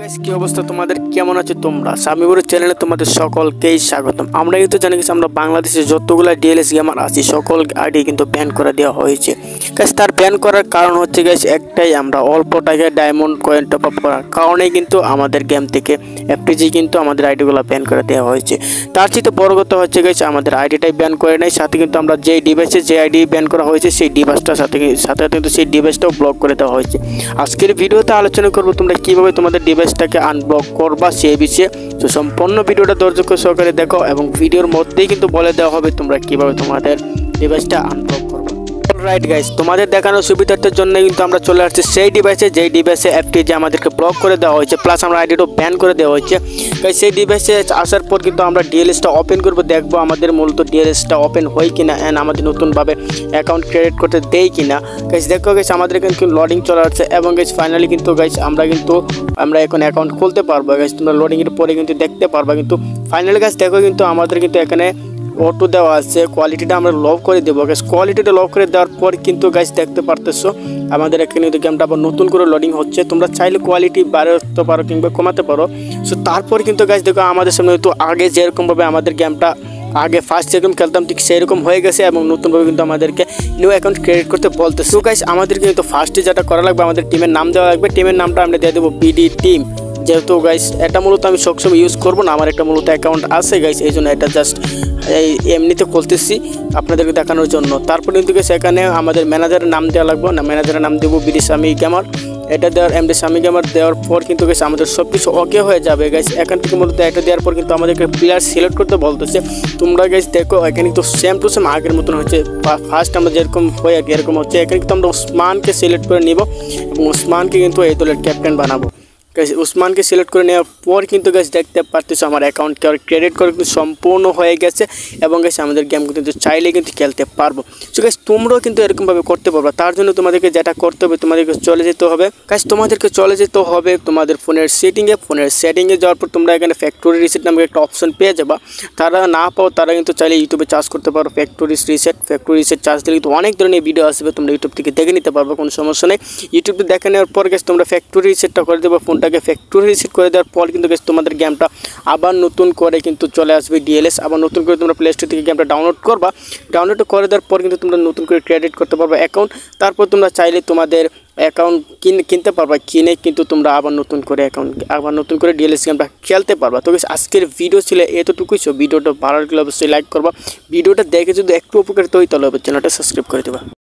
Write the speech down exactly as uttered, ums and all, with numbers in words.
Guys কি অবস্থা তোমাদের কেমন আছো তোমরা সামিবুর চ্যানেলে তোমাদের সকলকেই স্বাগতম। আমরা কিন্তু জানি যে আমরা বাংলাদেশে যতগুলো ডিএলএস গেমার আছে সকল আইডি কিন্তু ব্যান করে দেওয়া হয়েছে। গাইস তার ব্যান করার কারণ হচ্ছে গাইস একটাই, আমরা অল্প টাকায় ডায়মন্ড কয়েন টপ আপ করার কারণেই কিন্তু আমাদের গেম থেকে এফটিজি কিন্তু আমাদের আইডিগুলো ব্যান করে দেওয়া হয়েছে। তার চেয়ে বড় কথা হচ্ছে গাইস আমাদের আইডিটাই ব্যান করে নাই, সাথে কিন্তু আমরা যেই ডিভাইসে যে আইডি ব্যান করা হয়েছে সেই ডিভাইসটার সাথে সাথে কিন্তু সেই ডিভাইসটাও ব্লক করে দেওয়া হয়েছে। আজকের ভিডিওতে আলোচনা করব তোমরা কীভাবে তোমাদের ডিভাইসটাকে আনব্লক করবা সেই বিষয়ে। তো সম্পূর্ণ ভিডিওটা ধৈর্য সহকারে দেখো এবং ভিডিওর মধ্যেই কিন্তু বলে দেওয়া হবে তোমরা কীভাবে তোমাদের ডিভাইসটা আনব্লক করবে। রাইট গাইস, তোমাদের দেখানোর সুবিধার্থের জন্য কিন্তু আমরা চলে আসছি সেই ডিভাইসে যেই ডিভাইসে এফটিজি আমাদেরকে ব্লক করে দেওয়া হয়েছে, প্লাস আমরা আইডিটাও ব্যান করে দেওয়া হয়েছে। গাইস সেই ডিভাইসে আসার পর কিন্তু আমরা ডিএলএসটা ওপেন করব, দেখবো আমাদের মূলত ডিএলএসটা ওপেন হয় কিনা অ্যান্ড আমাদের নতুনভাবে অ্যাকাউন্ট ক্রিয়েট করতে দেয় কিনা। গাইস দেখো গাইস আমাদের এখানে কিন্তু লোডিং চলে আসছে এবং গাইস ফাইনালি কিন্তু গাইস আমরা কিন্তু আমরা এখন অ্যাকাউন্ট খুলতে পারবো। গাইস তোমরা লোডিংয়ের পরে কিন্তু দেখতে পারবা। কিন্তু ফাইনালি গাইস দেখো কিন্তু আমাদের কিন্তু এখানে অটো দেওয়া আছে, কোয়ালিটিটা আমরা লভ করে দেবো। গাইস কোয়ালিটিটা লভ করে দেওয়ার পর কিন্তু গাইস দেখতে পারতেছো আমাদের এখানে কিন্তু গেমটা আবার নতুন করে লোডিং হচ্ছে। তোমরা চাইলে কোয়ালিটি বাড়াতে পারো কিংবা কমাতে পারো। সো তারপর কিন্তু গাইস দেখো আমাদের সামনে তো আগে যেরকমভাবে আমাদের গেমটা আগে ফার্স্ট যেরকম খেলতাম ঠিক সেরকম হয়ে গেছে এবং নতুনভাবে কিন্তু আমাদেরকে নিউ অ্যাকাউন্ট ক্রিয়েট করতে বলতেছে। সো গাইস আমাদেরকে কিন্তু ফার্স্টে যেটা করা লাগবে, আমাদের টিমের নাম দেওয়া লাগবে। টিমের নামটা আমরা দিয়ে দেবো বিডি টিম, যেহেতু গাইস এটা মূলত আমি সবসময় ইউজ করবো না, আমার একটা মূলত অ্যাকাউন্ট আছে গাইস, এই জন্য এটা জাস্ট এই এমনিতে খুলতেছি আপনাদেরকে দেখানোর জন্য। তারপর কিন্তু সেখানে আমাদের ম্যানেজারের নাম দেওয়া লাগবে, না ম্যানেজারের নাম দেবো বিডি সামি গেমার। এটা দেওয়ার এমডি সামি গেমার দেওয়ার পর কিন্তু গাইস আমাদের সব কিছু ওকে হয়ে যাবে। গাইস এখান থেকে মূলত এটা দেওয়ার পর কিন্তু আমাদেরকে প্লেয়ার সিলেক্ট করতে বলতেছে। তোমরা গাইস দেখো এখানে কিন্তু সেম টু সেম আগের মতন হচ্ছে, ফার্স্ট আমরা যেরকম হয় আর এরকম হচ্ছে। এখানে কিন্তু আমরা উসমানকে সিলেক্ট করে নিব এবং উসমানকে কিন্তু এই দলের ক্যাপ্টেন বানাবো। গাইস উসমানকে সিলেক্ট করে নেওয়ার পর কিন্তু গাইস দেখতে পারতেছো আমার অ্যাকাউন্টকে ক্রেডিট করে কিন্তু সম্পূর্ণ হয়ে গেছে এবং গাইস আমাদের গেম কিন্তু চাইলে কিন্তু খেলতে পারবো। সো গাইস তোমরাও কিন্তু এরকমভাবে করতে পারবে। তার জন্য তোমাদেরকে যেটা করতে হবে, তোমাদেরকে চলে যেতে হবে গাইস, তোমাদেরকে চলে যেতে হবে তোমাদের ফোনের সেটিংয়ে। ফোনের সেটিংয়ে যাওয়ার পর তোমরা এখানে ফ্যাক্টরি রিসেট নামে একটা অপশন পেয়ে যাবা। তারা না পাও তারা কিন্তু চাইলে ইউটিউবে চার্জ করতে পারো factory reset. Factory reset charge দিলে কিন্তু অনেক ধরনের ভিডিও আসবে, তোমরা ইউটিউব থেকে দেখে নিতে পারবে, কোনো সমস্যা নেই। ইউটিউবে দেখে নেওয়ার পর গাইস তোমরা ফ্যাক্টরি রিসেটটা করে দেবো। ফোনটাকে ফ্যাক্টরি রিসেট করে দেওয়ার পর কিন্তু গাইস তোমাদের গেমটা আবার নতুন করে কিন্তু চলে আসবে ডিএলএস। আবার নতুন করে তোমরা প্লে স্টোর থেকে গেমটা ডাউনলোড করবা। ডাউনলোড করে দেওয়ার পর কিন্তু তোমরা নতুন করে ক্রিয়েট করতে পারবে অ্যাকাউন্ট। তারপর তোমরা চাইলে তোমাদের অ্যাকাউন্ট কিনে কিনতে পারবা, কিনে কিন্তু তোমরা আবার নতুন করে অ্যাকাউন্ট আবার নতুন করে ডিএলএস গেমটা খেলতে পারবা। তো গাইস আজকের ভিডিও ছিল এতটুকুই। সো ভিডিওটা ভালো লাগলে অবশ্যই লাইক করবা। ভিডিওটা দেখে যদি একটু উপকারিত হয় তাহলে চ্যানেলটা সাবস্ক্রাইব করে দেবা।